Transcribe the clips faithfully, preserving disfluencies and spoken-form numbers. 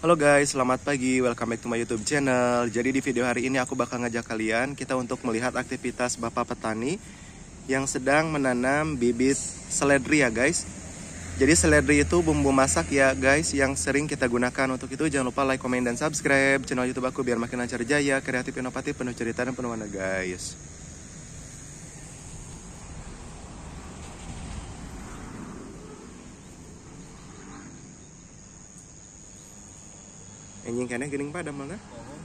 Halo guys, selamat pagi, welcome back to my YouTube channel. Jadi di video hari ini aku bakal ngajak kalian kita untuk melihat aktivitas bapak petani yang sedang menanam bibit seledri ya guys. Jadi seledri itu bumbu masak ya guys yang sering kita gunakan. Untuk itu jangan lupa like, komen, dan subscribe channel YouTube aku biar makin lancar jaya, kreatif, inovatif, penuh cerita dan penuh warna guys. Anjing kene geuning padam mana?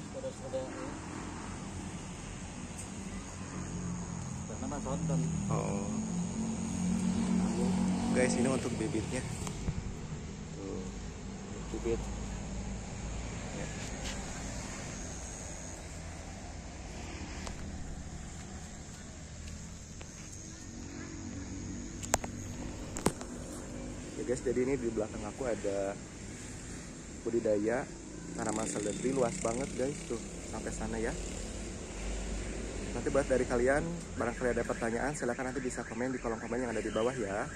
Oh. Guys, ini untuk bibitnya. Tuh, bibit. Ya. Ya guys, jadi ini di belakang aku ada budidaya tanaman seledri luas banget guys, tuh sampai sana ya. Nanti buat dari kalian, barangkali ada pertanyaan silahkan nanti bisa komen di kolom komen yang ada di bawah ya.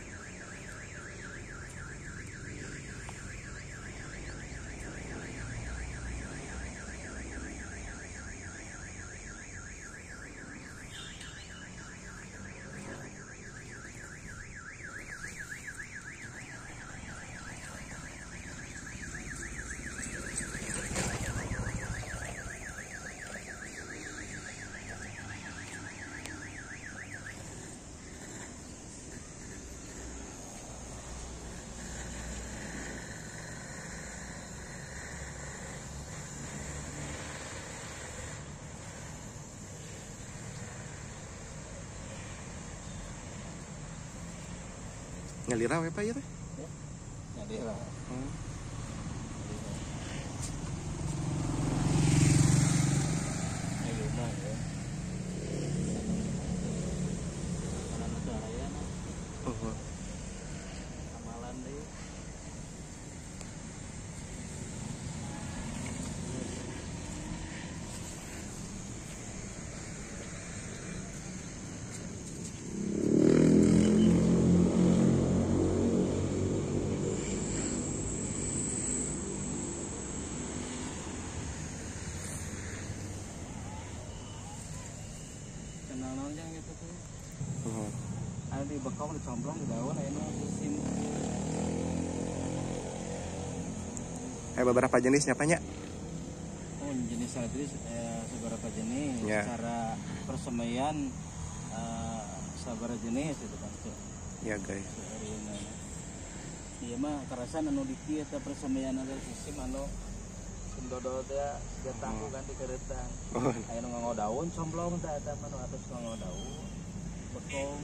Ngalira we pak ya teh? Ngalira. Hmm. Ayo mah ya. Karena saya mah. Oh. Amalan deh. Kenalnya gitu tuh. Oh. Ada di bekong, dicomblong, di daun, enak musim. Eh beberapa jenisnya apa nya? Oh, jenis seledri eh, beberapa jenis. Ya. Secara persemaian eh, sabar jenis itu kan. Ya guys. Iya mah karasan anu di kieu teh persemaian ada sistem anu sendodol teh dia tahu kan di keretan. Oh. Aya nu nganggo daun comblong teh eta mah nu atos nganggo daun. Bekong.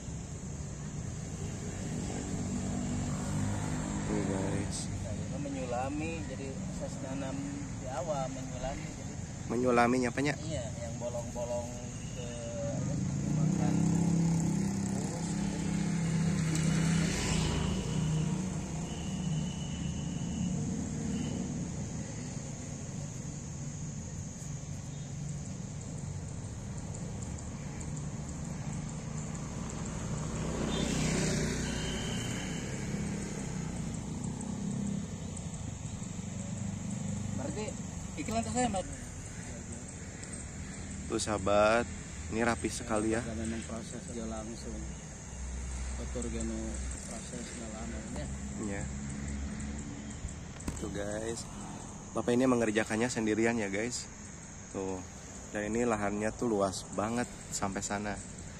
Tuh guys. Nah, itu menyulami jadi asas nanam di awal menyulami jadi Menyulaminya apa nya? iya yang bolong-bolong ke makan berarti iklan saya mbak. Tuh sahabat, ini rapi sekali ya. Memang proses dia langsung kotor gano prosesnya lama ya. Iya. Tuh guys, bapak ini mengerjakannya sendirian ya guys. Tuh, dan ini lahannya tuh luas banget sampai sana.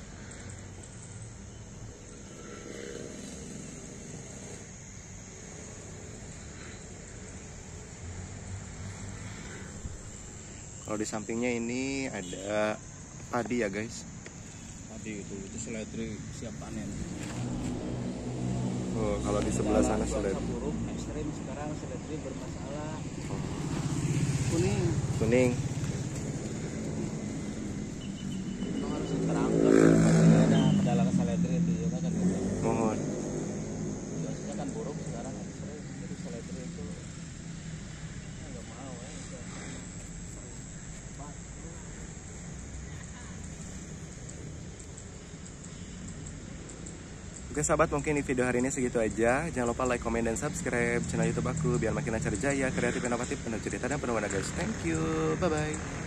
Kalau di sampingnya ini ada padi ya guys. Tadi itu itu seledri siap panen. Oh, kalau di sebelah sana seledri. Buruk ekstrim sekarang seledri bermasalah. Kuning. Kuning. Itu harus diterangkan ada pedalang seledri itu ya kan. Mohon. Biasanya kan buruk sekarang ekstrim. Jadi seledri itu enggak mau ya. Oke sahabat, mungkin di video hari ini segitu aja. Jangan lupa like, comment, dan subscribe channel YouTube aku biar makin lancar jaya, kreatif, inovatif, penuh cerita dan penuh warna guys. Thank you, bye bye.